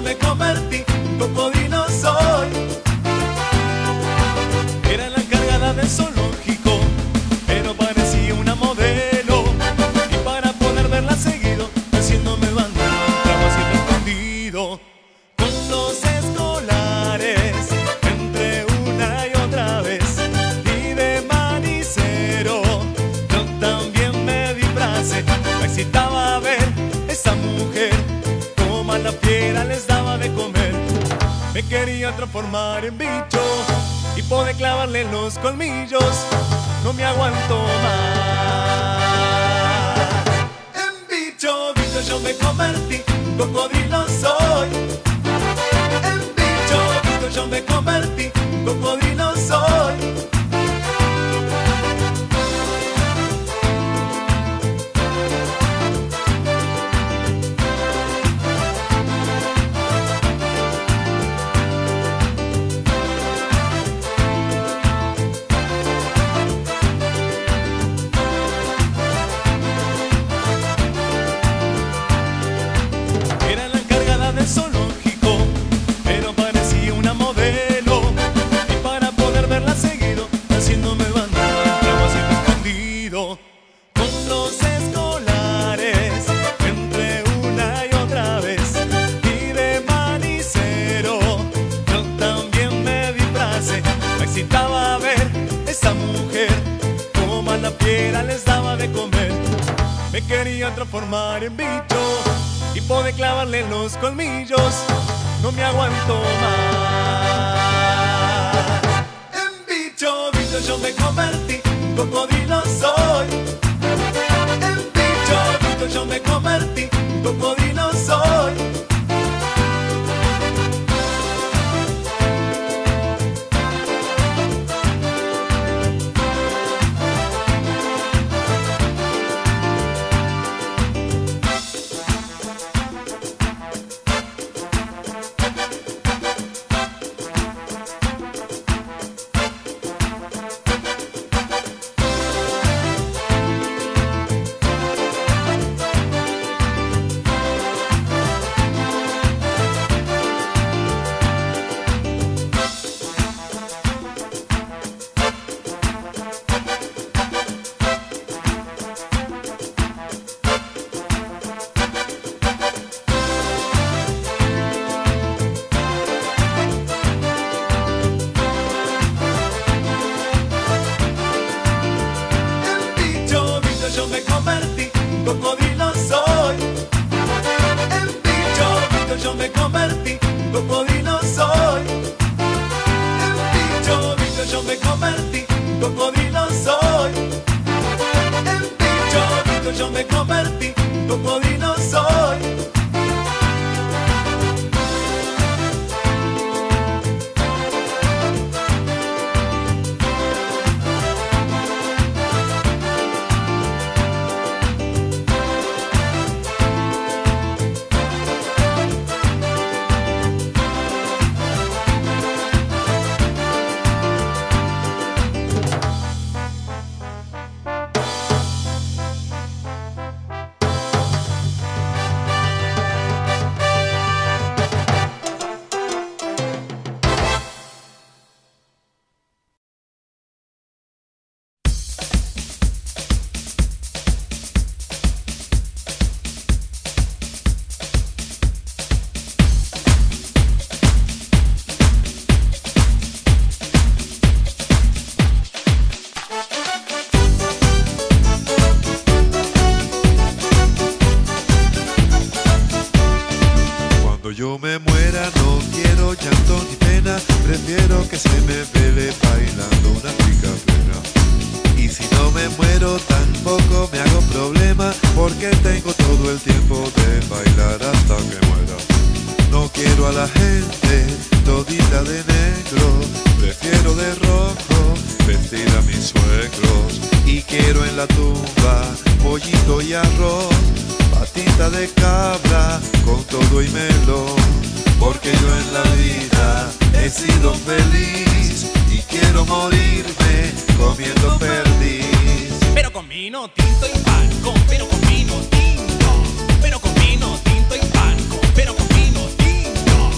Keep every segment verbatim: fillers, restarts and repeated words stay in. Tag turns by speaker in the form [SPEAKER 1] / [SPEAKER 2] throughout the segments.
[SPEAKER 1] me convertí, cocodrilo soy. Era la encargada del zoológico, pero parecía una modelo. Y para poder verla seguido, haciéndome el bando, entraba siempre escondido. Con los escolares, entre una y otra vez. Y de manicero, yo también me disfracé. Me excitaba ver esa mujer, como a la fiera les daba de comer. Me quería transformar en bicho y poder clavarle los colmillos. No me aguanto más. En bicho, bicho yo me convertí, cocodrilo soy. En bicho, bicho yo me convertí, cocodrilo soy. Zoológico, pero parecía una modelo. Y para poder verla seguido, haciéndome el bando, entraba siempre escondido. Con los escolares, entre una y otra vez. Y de manicero, yo también me disfracé. Me excitaba ver esa mujer, como a la fiera les daba de comer. Me quería transformar en bicho y poder clavarle los colmillos. No me aguanto más. En bicho, bicho yo me convertí, cocodrilo soy. En bicho, bicho yo me convertí, cocodrilo soy. Yo me convertí, cocodrilo soy. En bicho, bicho yo me convertí, cocodrilo soy. En bicho, bicho yo me convertí, cocodrilo soy. En bicho, bicho yo me convertí, cocodrilo soy.
[SPEAKER 2] Yo me muera, no quiero llanto ni pena, prefiero que se me vele bailando una rica plena. Y si no me muero tampoco me hago problema, porque tengo todo el tiempo de bailar hasta que muera. No quiero a la gente todita de negro, prefiero de rojo vestir a mis suegros. Y quiero en la tumba pollito y arroz, patita de cabra con todo y melón, porque yo en la vida he sido feliz y quiero morirme comiendo perdiz.
[SPEAKER 1] Pero con vino tinto y palco, pero con vino tinto, pero con vino tinto y palco, pero con vino tinto.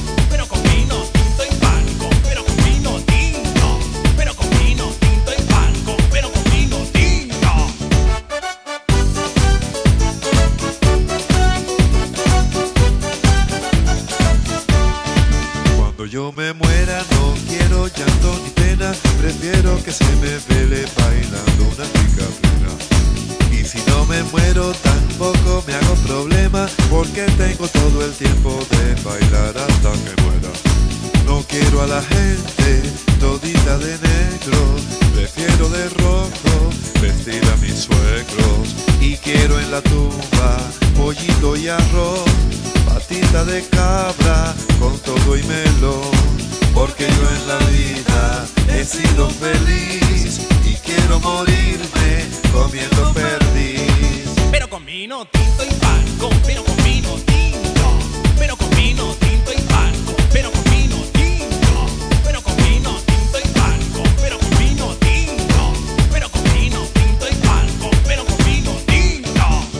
[SPEAKER 2] que se me vele bailando una rica plena. Y si no me muero tampoco me hago problema, porque tengo todo el tiempo de bailar hasta que muera. No quiero a la gente todita de negro, prefiero de rojo vestir a mis suegros. Y quiero en la tumba pollito y arroz, patita de cabra con todo y melón, porque yo en la vida he sido feliz y quiero morirme comiendo perdiz.
[SPEAKER 1] Pero con vino tinto y palco, pero con vino tinto, pero con vino tinto y palco, pero con vino tinto, pero con vino tinto y palco, pero con vino tinto, pero con vino tinto y palco, pero con vino tinto.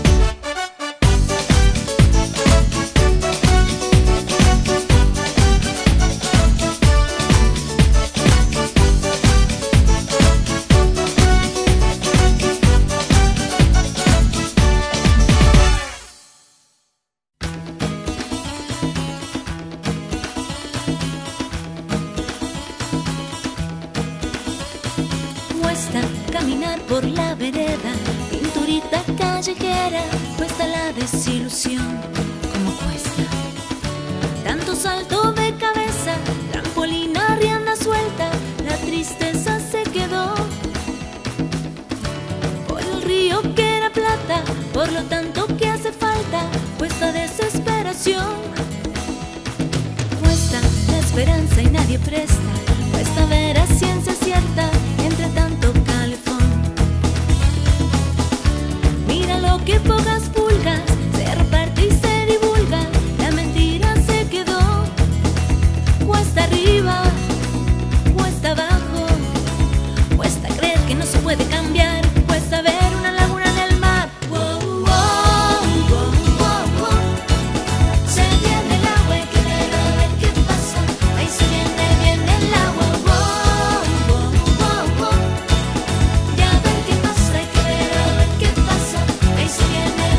[SPEAKER 3] Caminar por la vereda, pinturita callejera, cuesta la desilusión, como cuesta. Tanto salto de cabeza, trampolina, rienda suelta, la tristeza se quedó. Por el río que era plata, por lo tanto que hace falta, cuesta desesperación. Cuesta la esperanza y nadie presta, cuesta ver a ciencia cierta entre tanto calefón. Mira lo que pocas pulgas se reparte y se divulga, la mentira se quedó. Cuesta arriba, cuesta abajo, cuesta creer que no se puede cambiar, cuesta ver una laguna en el mar. Wow, wow, wow, wow, wow. Se viene el agua, hay que ver a ver qué pasa. Ahí se viene, viene el agua. Wow, wow, wow, wow. Ya ver qué pasa, hay que ver a ver qué pasa. Ahí se viene,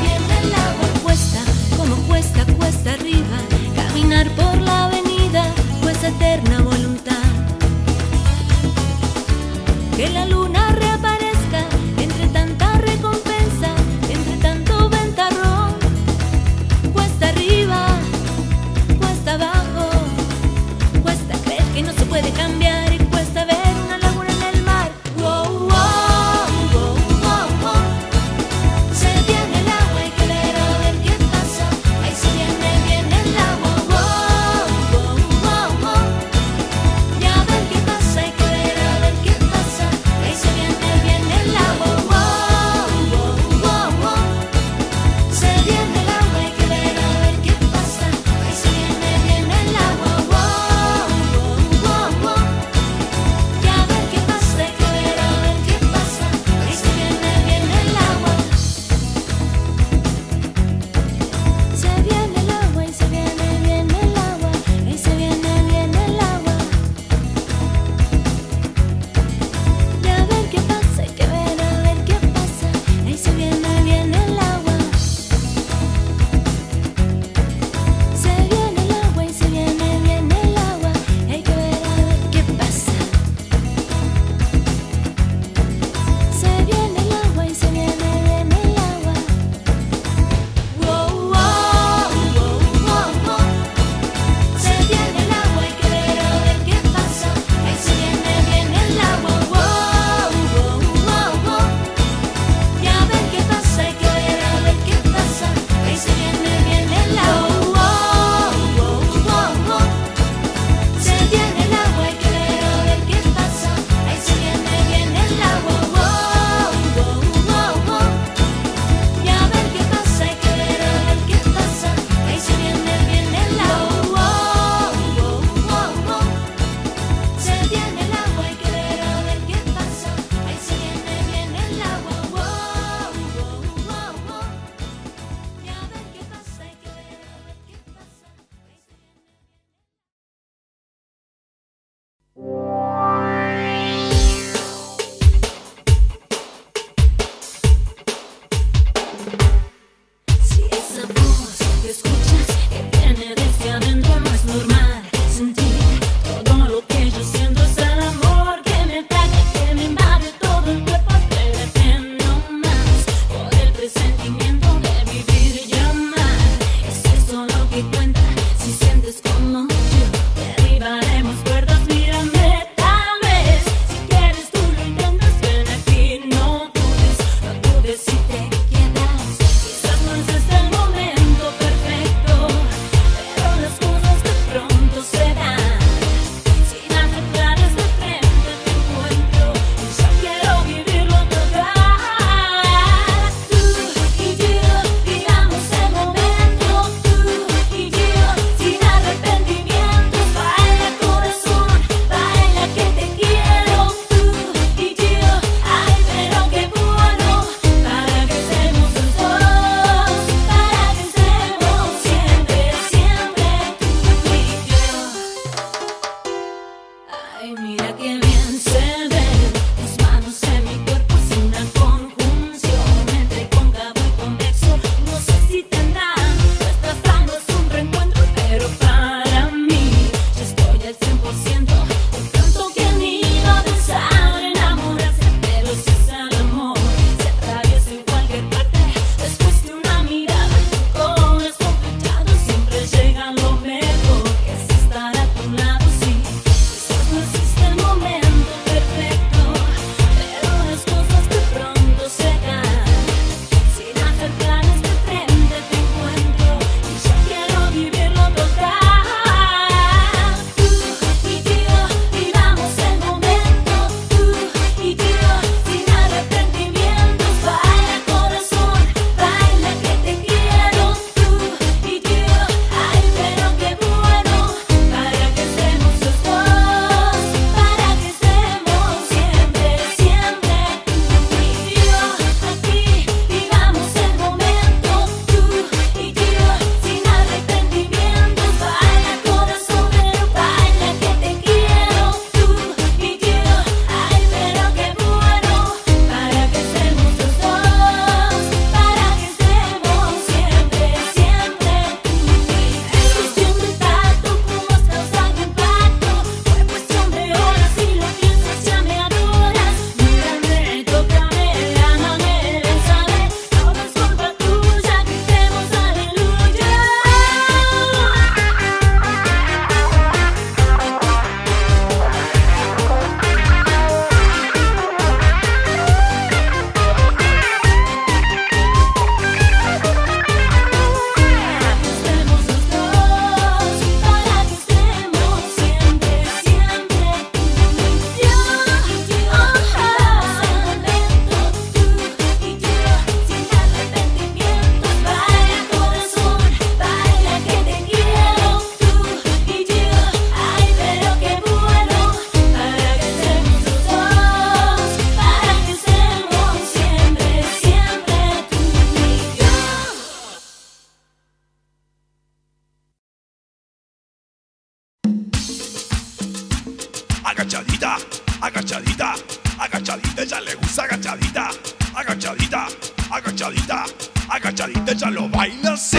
[SPEAKER 1] agachadita, agachadita, agachadita, ella le gusta agachadita, agachadita, agachadita, agachadita, ella lo baila así.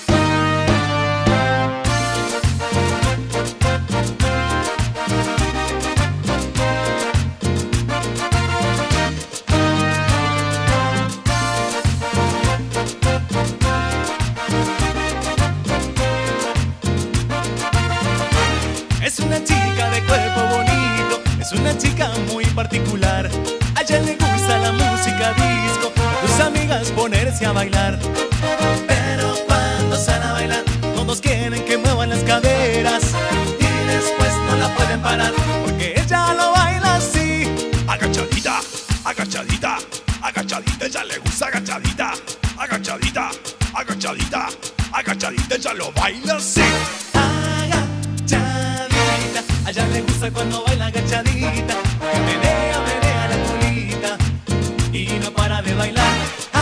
[SPEAKER 4] Es una chica de cuerpo bonito, es una chica muy particular. A ella le gusta la música disco, a tus amigas ponerse a bailar. Pero cuando sale a bailar, todos quieren que muevan las caderas y después no la pueden parar, porque ella lo baila así.
[SPEAKER 1] Agachadita, agachadita, agachadita, ella le gusta agachadita, agachadita, agachadita, agachadita, ella lo baila así.
[SPEAKER 4] A ella le gusta cuando baila agachadita, menea, menea la colita y no para de bailar.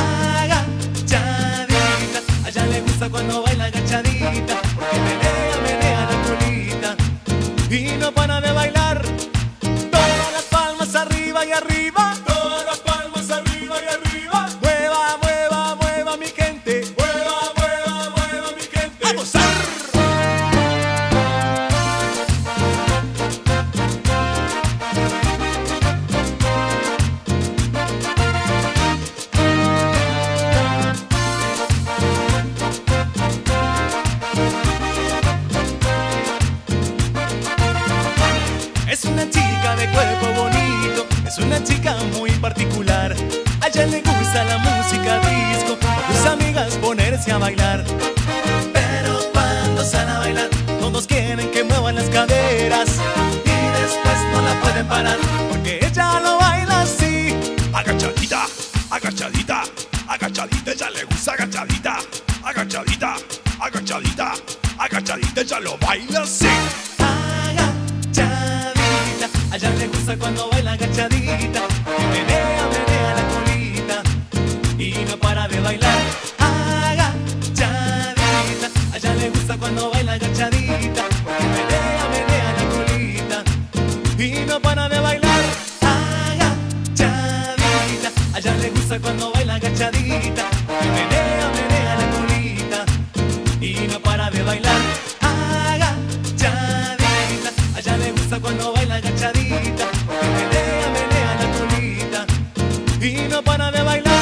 [SPEAKER 4] Agachadita, a ella le gusta cuando baila agachadita, porque menea, menea la colita y no para de bailar. Todas las palmas arriba y arriba, todas las palmas arriba y arriba. Mueva, mueva, mueva mi gente, mueva, mueva, mueva mi gente. ¡A gozar! Es una chica de cuerpo bonito, es una chica muy particular. A ella le gusta la música disco, a tus amigas ponerse a bailar. Pero cuando sale a bailar, todos quieren que muevan las caderas y después no la pueden parar, porque ella lo baila así.
[SPEAKER 1] Agachadita, agachadita, agachadita, ella le gusta agachadita, agachadita, agachadita, agachadita, ella lo baila así.
[SPEAKER 4] A ella le gusta cuando baila agachadita, y menea, menea la colita y no para de bailar. Agachadita, a ella le gusta cuando baila agachadita, porque menea, menea la colita y no para de bailar. Agachadita, a ella le gusta cuando baila agachadita, porque menea, menea la colita y no para de bailar. Agachadita, a ella le gusta cuando baila agachadita, porque menea, menea la colita y no para de bailar.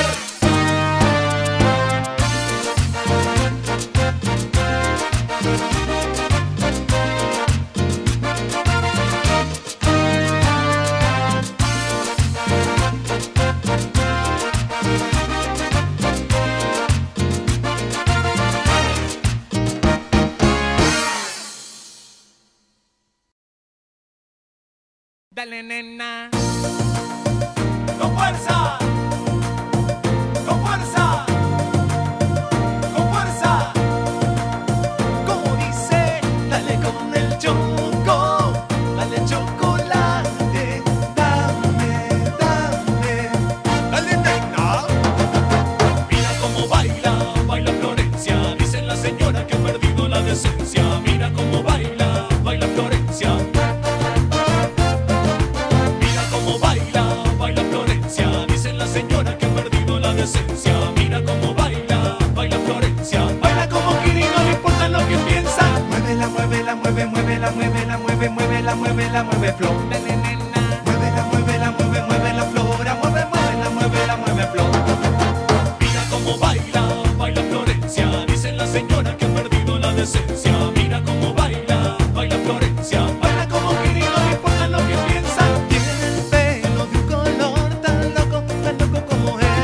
[SPEAKER 4] Dale, nena, con fuerza, con fuerza, con fuerza. Como dice, dale con el choco, dale chocolate, dame, dame.
[SPEAKER 1] Dale, nena.
[SPEAKER 4] Mira cómo baila, baila Florencia. Dice la señora que ha perdido la decencia. Mira cómo baila, baila Florencia. Mira cómo baila, baila Florencia. Baila como Kiri, no le importa lo que piensa. Muévela, muévela, mueve, muévela, muévela, mueve, muévela, muévela, mueve Flor. Dale, nena. Muévela, muévela, mueve, muévela, Flora. Mueve, muévela, muévela, mueve Flor. Mira cómo baila, baila Florencia. Dice la señora que ha perdido la decencia. Mira cómo baila, baila Florencia. Baila como Kiri, no le importa lo que piensa. Tiene el pelo de un color tan loco, tan loco como él.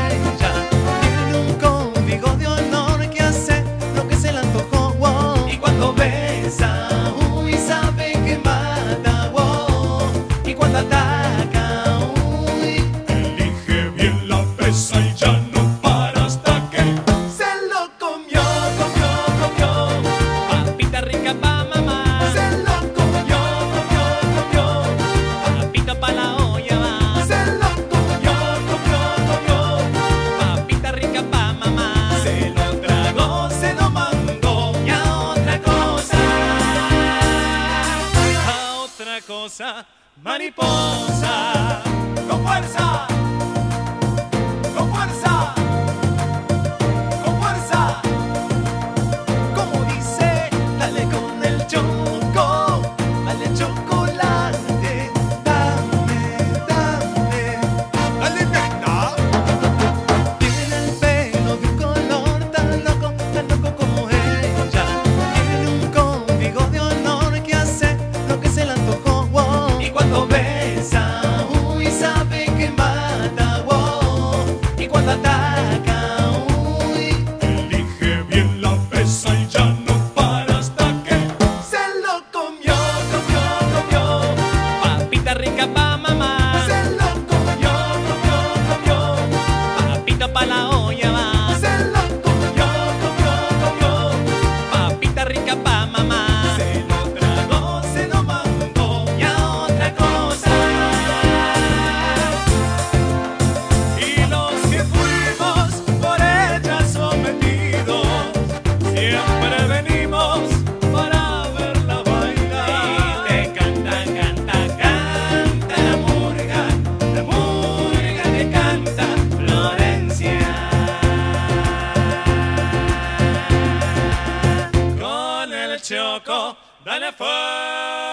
[SPEAKER 4] Uy, sabe que mata, wow. Y cuando ataca, uy,
[SPEAKER 1] Elige bien la presa y ya no para hasta que
[SPEAKER 4] se lo comió, comió, comió. Papita rica pa' mamá. Se lo comió, comió, comió. Papita pa' la olla va. Se lo comió, comió, comió. Papita rica pa' mamá. Se lo tragó, se lo mandó. Y a otra cosa, a otra cosa.
[SPEAKER 1] mariposa, con fuerza, con fuerza, con fuerza. Como dice, dale con el choco, dale chocolate, dame, dame, dale nena. Tiene el pelo de un color tan loco, tan loco como ella. Tiene un código de honor que hace lo que se le antojó, wow. Y cuando besa, uy, sabe que mata, wow. Y cuando ataca, uy, elige bien la besa y ya no para hasta que se lo comió, comió, comió. Papita rica pa' mamá, se lo comió, comió, comió. Papita pa' la olla va, se lo comió, comió, comió. Papita rica pa' mamá, se lo tragó, se lo mandó y a otra cosa. Y los que fuimos por ella sometidos, siempre venimos para verla bailar. Y te canta, canta, canta la murga, la murga te canta Florencia. Con el choco, dale fuerza.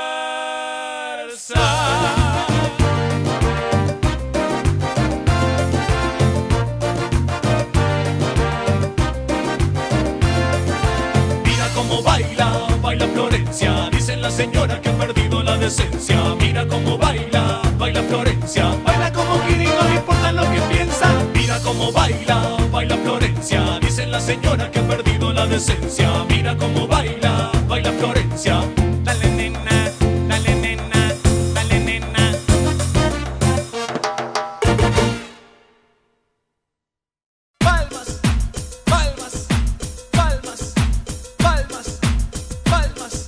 [SPEAKER 1] Mira cómo baila, baila Florencia. Dicen la señora que ha perdido la decencia. Mira cómo baila, baila Florencia. Baila como Kiri, no le importa lo que piensa. Mira cómo baila, baila Florencia. Dicen la señora que ha perdido la decencia. Mira cómo baila, baila Florencia. Dale nena, dale nena, dale nena. Palmas, palmas, palmas, palmas, palmas.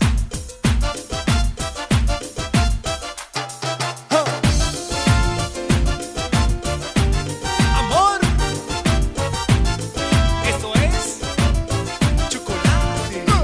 [SPEAKER 1] Oh. Amor, esto es chocolate.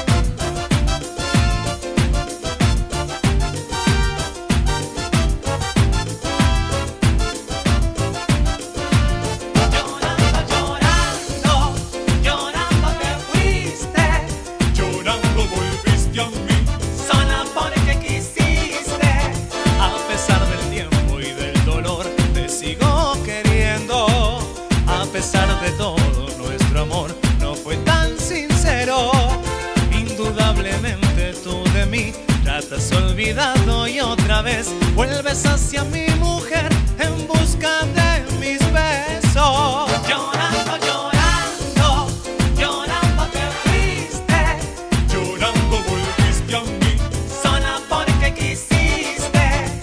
[SPEAKER 1] Llorando, llorando, llorando te fuiste. Llorando volviste a mí. Sola porque quisiste. A pesar del tiempo y del dolor, te sigo queriendo. A pesar de todo, nuestro amor no fue tan sincero. Indudablemente tú de mí tratas olvidado y otra vez vuelves hacia mi mujer en busca de mis besos. Llorando, llorando, llorando te fuiste. Llorando volviste a mí. Sola porque quisiste.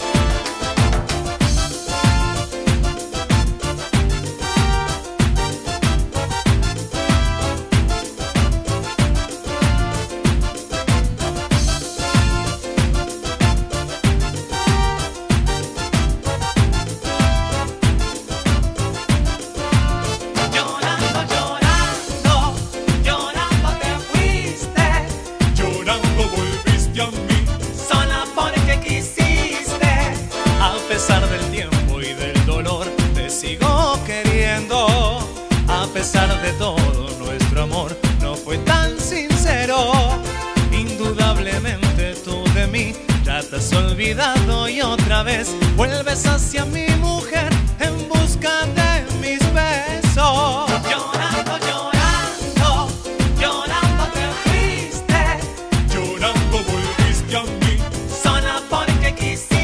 [SPEAKER 1] Llorando, llorando, llorando te fuiste. Llorando volviste a mí. Sola porque quisiste. A pesar del tiempo y del dolor, te sigo queriendo. A pesar de todo, nuestro amor no fue tan sincero. Indudablemente tú de mí tratas olvidado y otra vez vuelves hacia mi mujer en busca de mis besos. Llorando, llorando, llorando te fuiste. Llorando volviste a mí. Sola porque quisiste.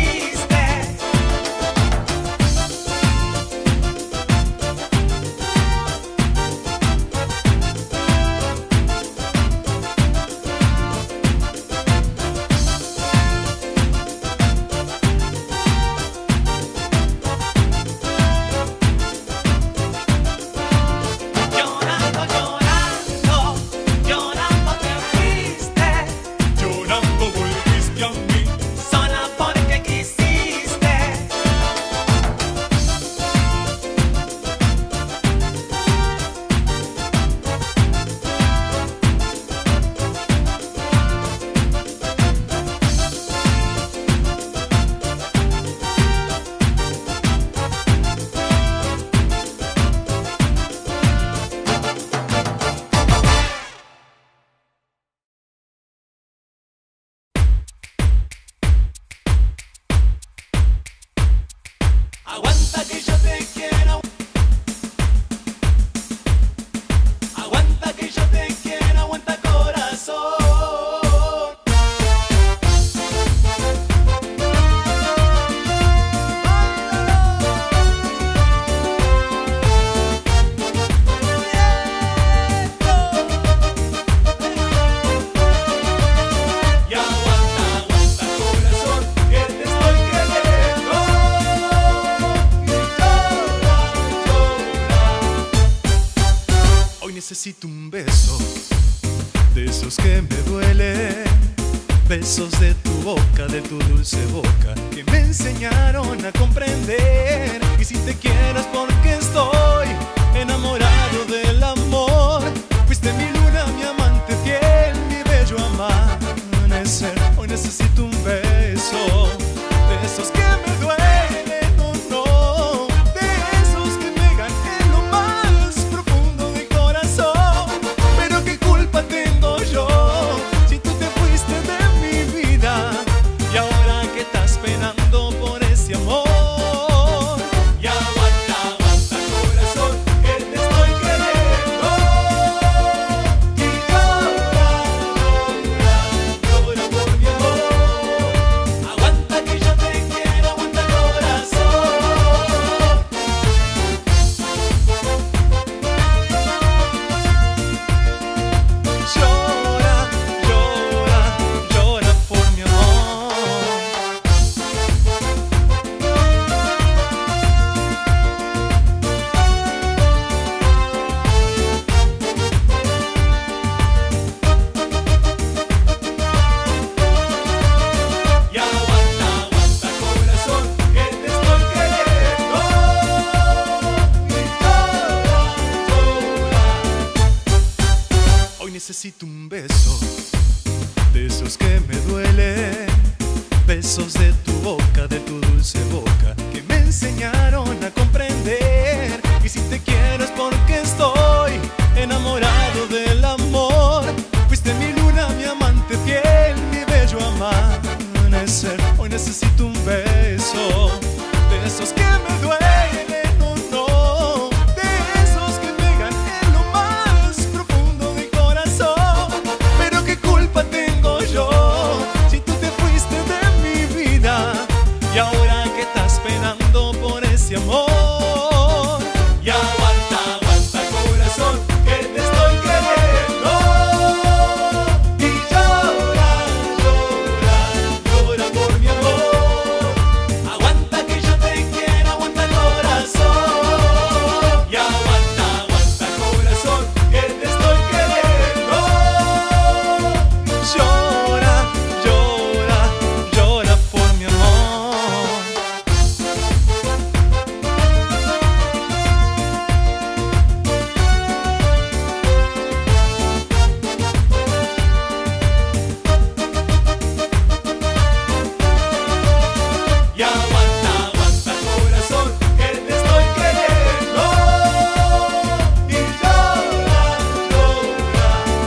[SPEAKER 1] necesito un beso, de esos que me duelen, besos de tu boca, de tu dulce boca, que me enseñaron a comprender. Y si te quiero es porque estoy enamorado del amor. Fuiste mi luna, mi amante fiel, mi bello amanecer. Hoy necesito un beso, de esos que me duelen, no, no, de esos que pegan en lo más profundo del corazón. Pero qué culpa tengo yo si tú te fuiste de mi vida y ahora que estás penando por ese amor. Y aguanta, aguanta corazón, que te estoy queriendo. Y llora, llora, llora por mi amor. Aguanta que yo te quiero, aguanta corazón. Llora, llora, llora por mi amor. Y aguanta, aguanta corazón, que te estoy queriendo. Y llora, llora. Hoy necesito un beso, de esos que me duelen, besos de tu boca, de tu dulce boca, que me enseñaron a comprender. Y si te quiero es porque estoy enamorado del amor. Fuiste mi luna, mi amante fiel, mi bello amanecer. Hoy necesito un beso, de esos que me duelen, no, no, de esos que pegan en lo más profundo del corazón. Pero qué culpa tengo yo si tú te fuiste de mi vida y ahora que estás penando por ese amor. Y aguanta, aguanta corazón, que te estoy queriendo. Y llora, llora, llora por mi amor. Aguanta que yo te quiero, aguanta corazón. Y aguanta, aguanta corazón, que te estoy queriendo. Llora, llora, llora por mi amor. Y aguanta, aguanta corazón, que te estoy queriendo. Y llora, llora.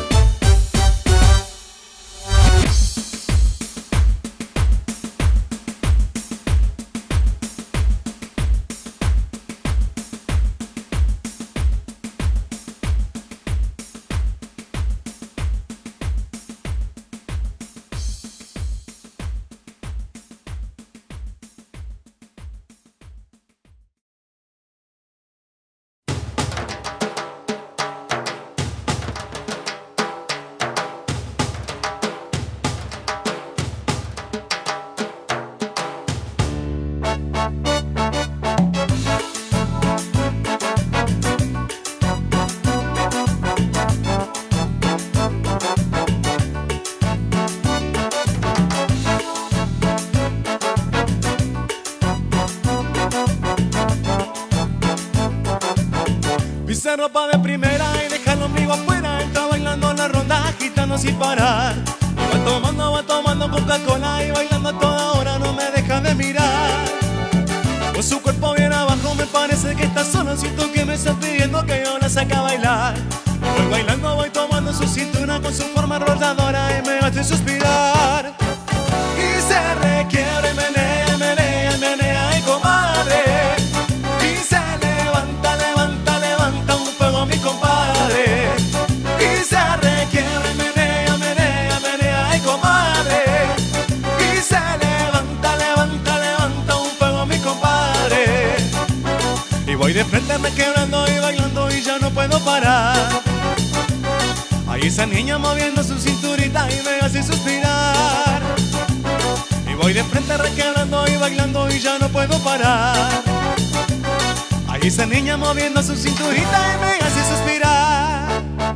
[SPEAKER 1] Pisa ropa de primera y deja el ombligo afuera. Entra bailando la ronda, gitano sin parar. Y va tomando, va tomando Coca-Cola y bailando a toda hora, no me deja de mirar. Con su cuerpo bien abajo me parece que está solo. Siento que me está pidiendo que yo la saque a bailar. Voy bailando, voy tomando su cintura con su forma rodadora y me hace suspirar. Y se requiebra y menea, menea, menea, ay comadre. Y se levanta, levanta, levanta un fuego mi compadre. Y se requiebra y menea, menea, menea, ay comadre. Y se levanta, levanta, levanta un fuego mi compadre. Y voy de frente me quebrando y bailando y ya no puedo parar. Ahí esa niña moviendo su cinturita y me hace suspirar. Y voy de frente requebrando y bailando y ya no puedo parar. Ahí esa niña moviendo su cinturita y me hace suspirar.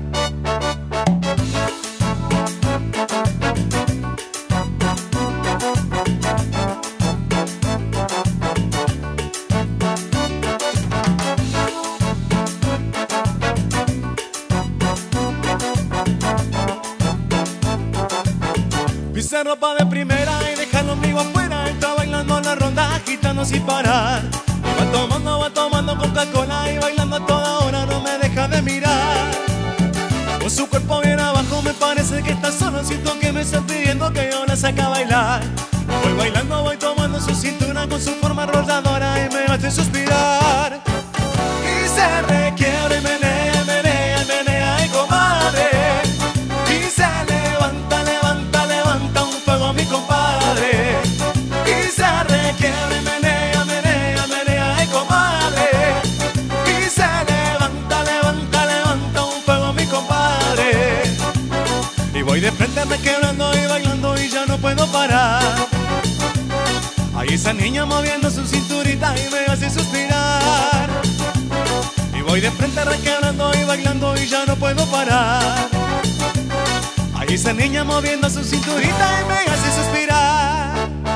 [SPEAKER 1] Puse ropa de primera y dejando amigo afuera. Entra bailando la ronda, agitando sin parar. Va tomando, va tomando Coca-Cola y bailando a toda hora, no me deja de mirar. Con su cuerpo bien abajo me parece que está solo. Siento que me está pidiendo que yo la saque a bailar. Voy bailando, voy tomando su cintura con su forma rodadora y me hace suspirar. Y se requiebra y menea, menea, menea, ay comadre. Y se levanta, levanta, levanta un fuego a mi compadre. Y se requiebra y menea, menea, menea, ay comadre. Y se levanta, levanta, levanta un fuego a mi compadre. Y voy de frente requebrando y bailando y ya no puedo parar. Ahí esa niña moviendo su cinturita y me hace suspirar. Y voy de frente requebrando y bailando y ya no puedo parar. Ahí esa niña moviendo su cinturita y me hace suspirar.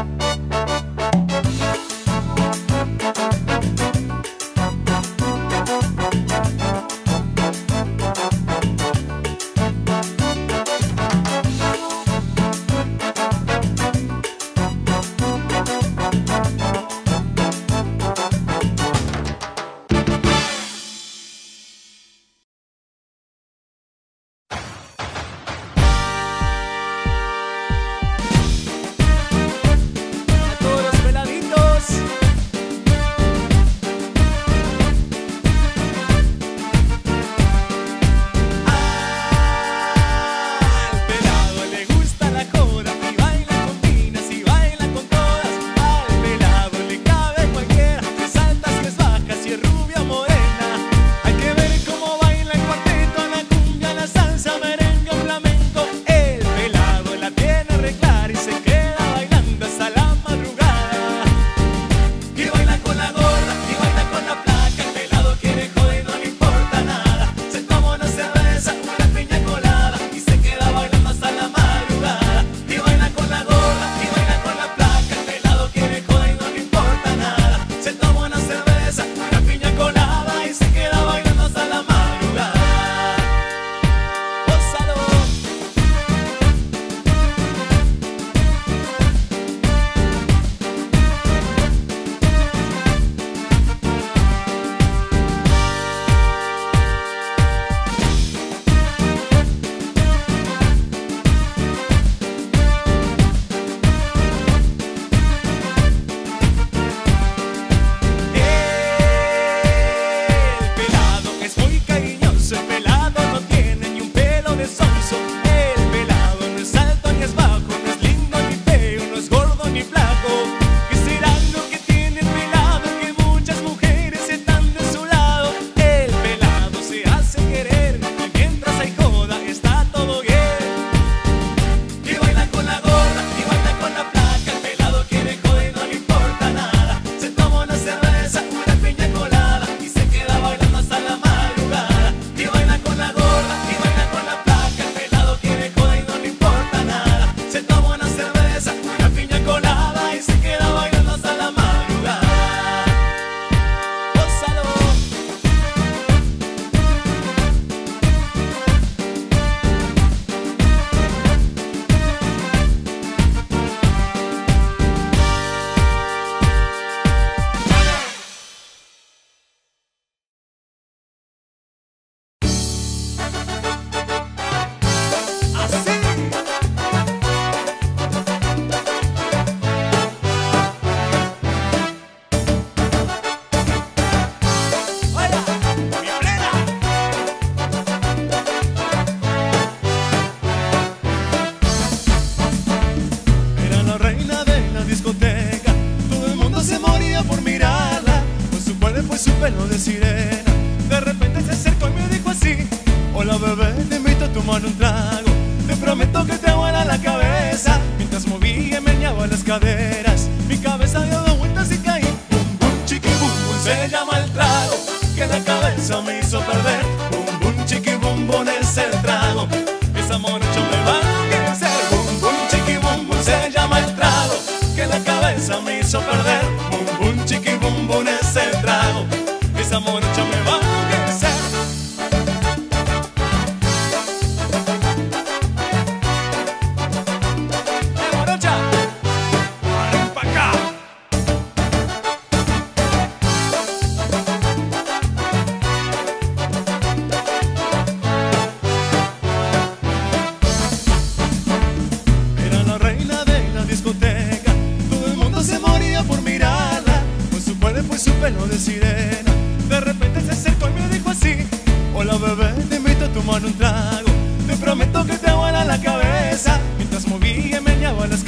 [SPEAKER 5] pelo de sirena. De repente se acercó y me dijo así: hola bebé, te invito a tomar un trago. Te prometo que te vuela la cabeza. Mientras movía y meneaba las caderas, mi cabeza dio dos vueltas y caí. Bum bum chiqui bum bum se llama el trago que la cabeza me hizo perder. Bum bum chiqui bum bum es el trago, esa morocha me va a enloquecer. Bum bum chiqui bum bum se llama el trago que la cabeza me hizo perder. Bum bum chiqui bum bum es el trago, esa morocha me va a enloquecer.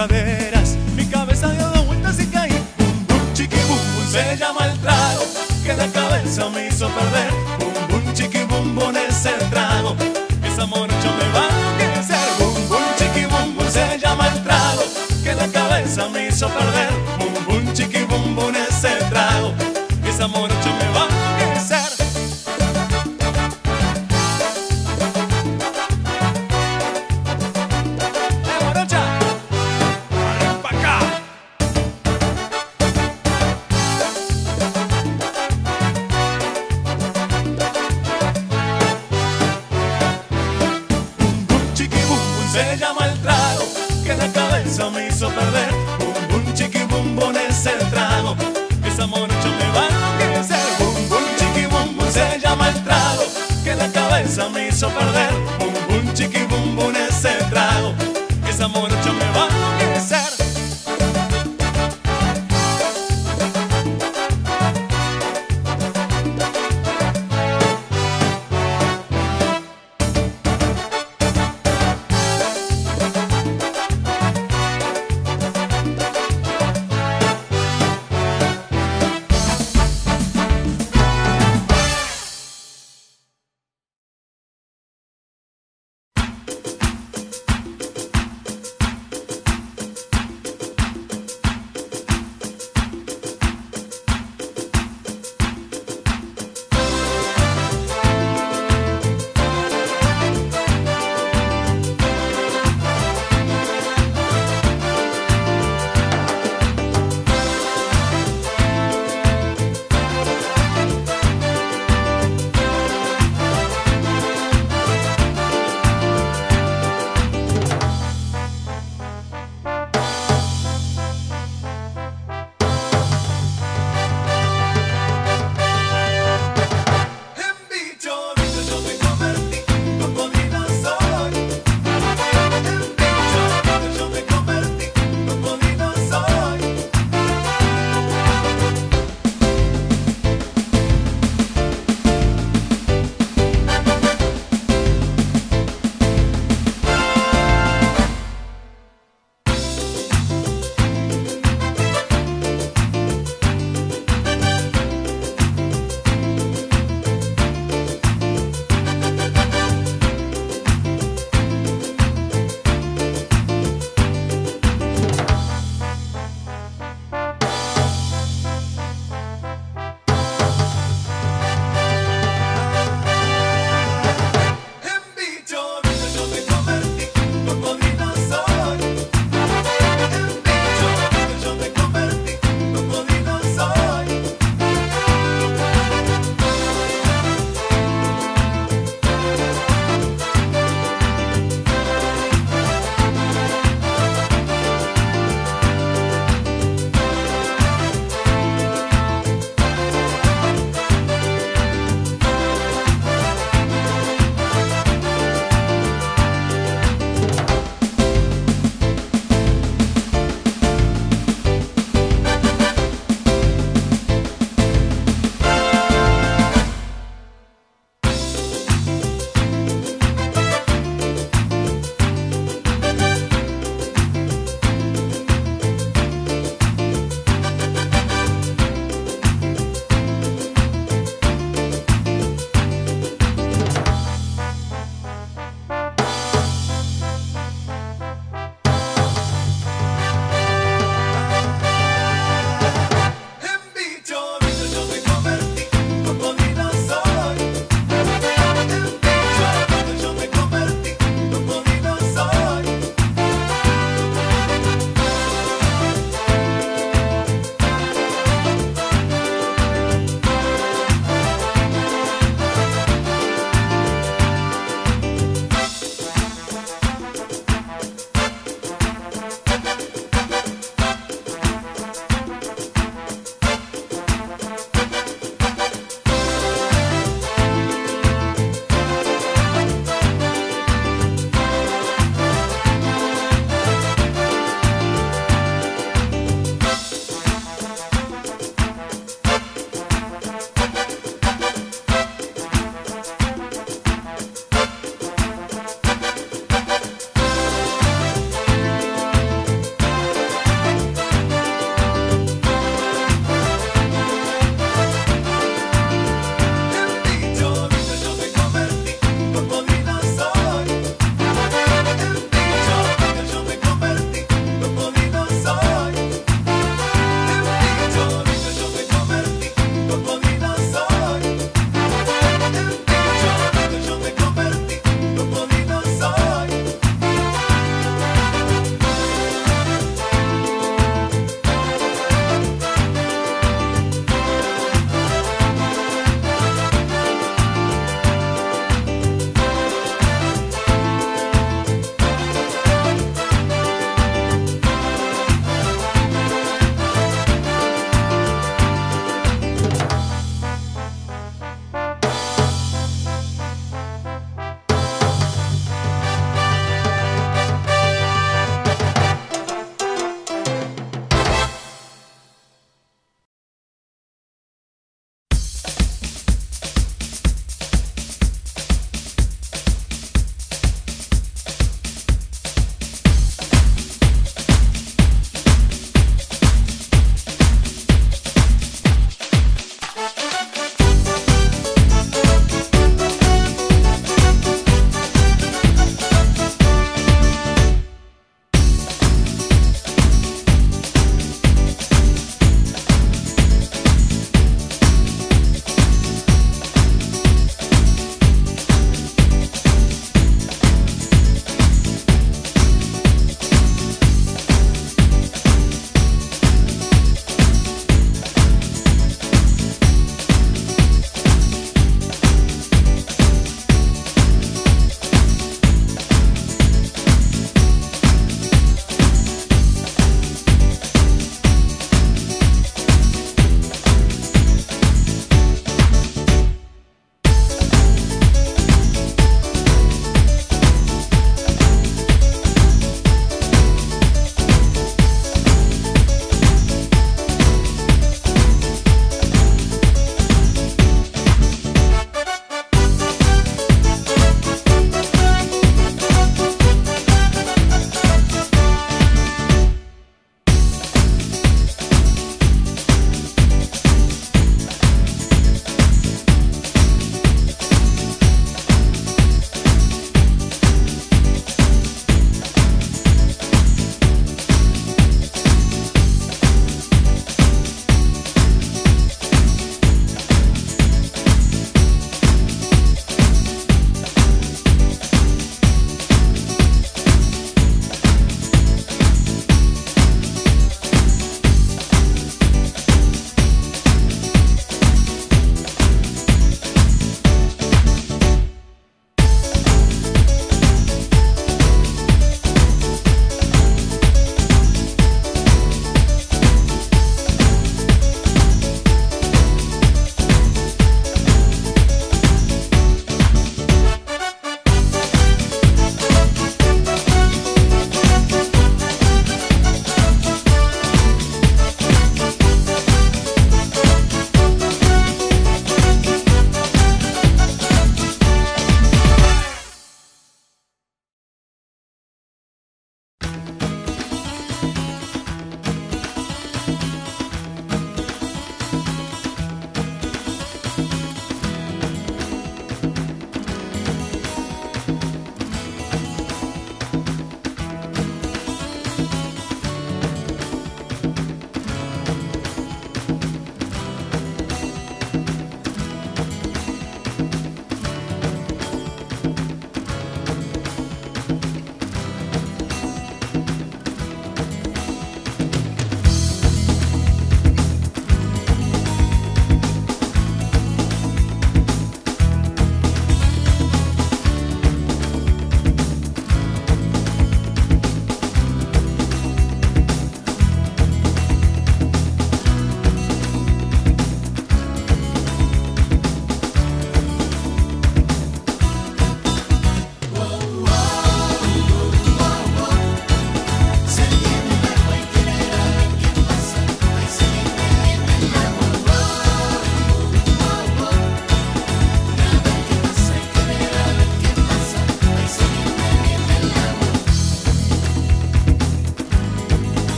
[SPEAKER 5] caderas, mi cabeza dio dos vueltas y caí. Bum bum chiqui bum bum se llama el trago que la cabeza me hizo perder. Bum bum chiqui bum bum es el trago, esa morocha me va a enloquecer. Bum bum chiqui bum bum se llama el trago que la cabeza me hizo perder. Bum bum chiqui bum bum es el trago, esa morocha me va a enloquecer. Se llama el trago que la cabeza me hizo perder. Bum bum chiqui bum bum es el trago, esa morocha me va a enloquecer. Bum bum chiqui bum bum se llama el trago que la cabeza me hizo perder. Bum bum chiqui bum bum es el trago, esa morocha me va a enloquecer.